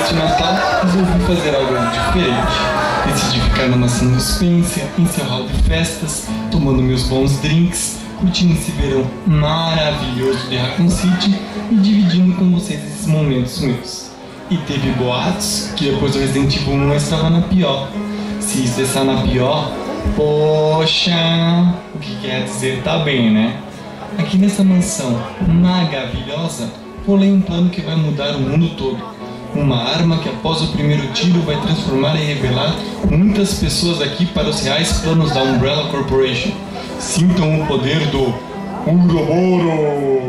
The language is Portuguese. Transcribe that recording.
Neste Natal, resolvi fazer algo diferente. Decidi ficar numa São Spencer, em seu hall de festas, tomando meus bons drinks, curtindo esse verão maravilhoso de Raccoon City e dividindo com vocês esses momentos meus. E teve boatos que depois do Resident Evil 1 eu estava na pior. Se isso está na pior, poxa, o que quer dizer tá bem, né? Aqui nessa mansão maravilhosa, rolei um plano que vai mudar o mundo todo. Uma arma que após o primeiro tiro vai transformar e revelar muitas pessoas aqui para os reais planos da Umbrella Corporation. Sintam o poder do Ouroboros!